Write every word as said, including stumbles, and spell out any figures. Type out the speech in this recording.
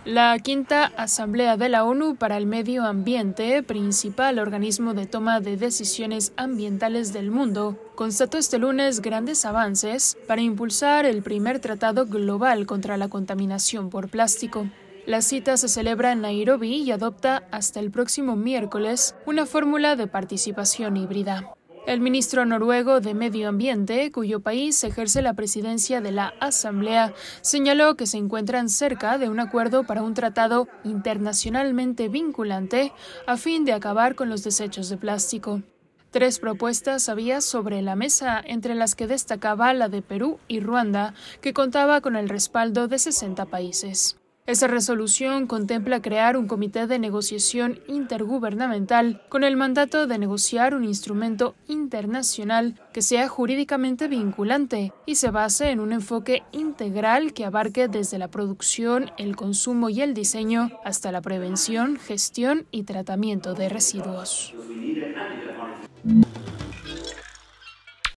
La quinta Asamblea de la ONU para el Medio Ambiente, principal organismo de toma de decisiones ambientales del mundo, constató este lunes grandes avances para impulsar el primer tratado global contra la contaminación por plástico. La cita se celebra en Nairobi y adopta hasta el próximo miércoles una fórmula de participación híbrida. El ministro noruego de Medio Ambiente, cuyo país ejerce la presidencia de la Asamblea, señaló que se encuentran cerca de un acuerdo para un tratado internacionalmente vinculante a fin de acabar con los desechos de plástico. Tres propuestas había sobre la mesa, entre las que destacaba la de Perú y Ruanda, que contaba con el respaldo de sesenta países. Esa resolución contempla crear un comité de negociación intergubernamental con el mandato de negociar un instrumento internacional que sea jurídicamente vinculante y se base en un enfoque integral que abarque desde la producción, el consumo y el diseño hasta la prevención, gestión y tratamiento de residuos.